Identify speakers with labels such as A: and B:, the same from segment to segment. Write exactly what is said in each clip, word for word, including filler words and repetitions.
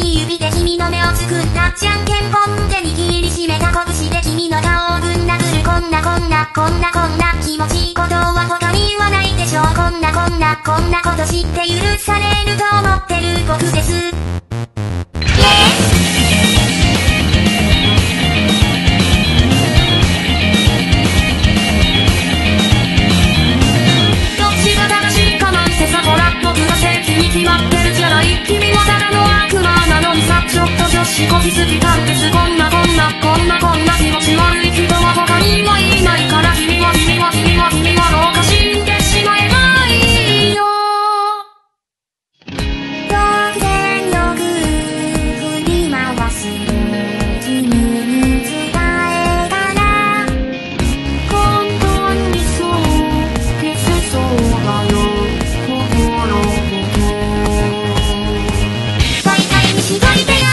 A: し指で君の目を作ったじゃんけんぽんで握りしめた拳で君の顔をぶん殴るこんなこんなこんなこんな気持ちいいことは他にはないでしょうこんなこんなこんなこと知って許されると思ってる僕ですしこきすぎたんですこんなこんなこんなこんな気持ち悪い人は他にはいないから君は君は君は君はどうか死んでしまえばいいよ当然のグー振り回す君に伝えたら簡単にそう消せそうだよ心ごと大体にしといてや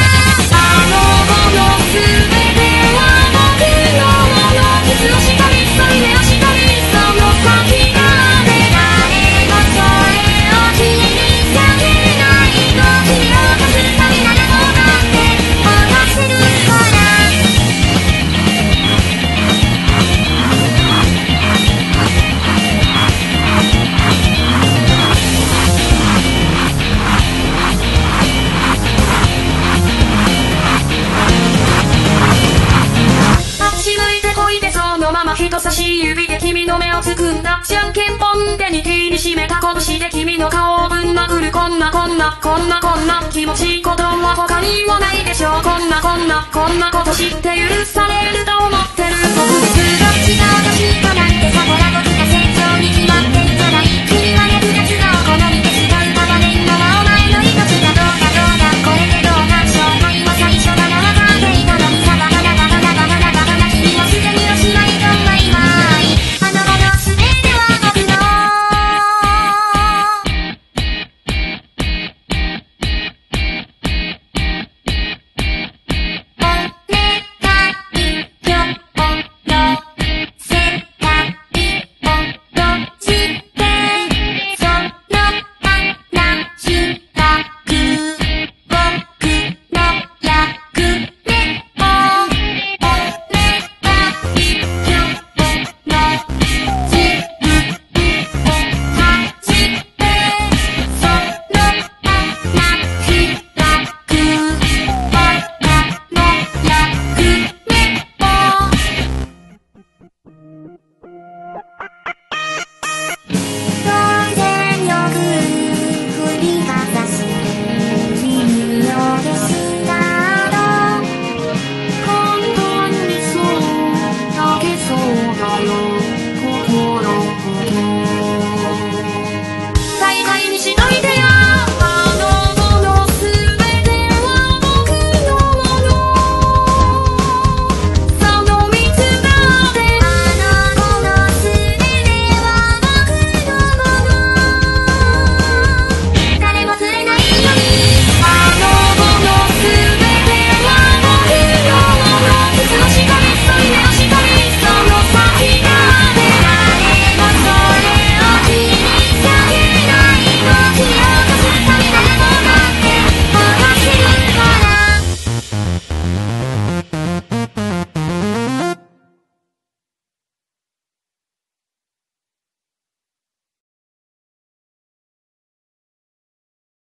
A: 人差し指で君の目をつくんだじゃんけんぽんで握りしめた拳で君の顔をぶん殴るこんなこんなこんなこんな気持ちいいことは他にはないでしょうこんなこんなこんなこと知って許されると思ってる僕ですが違う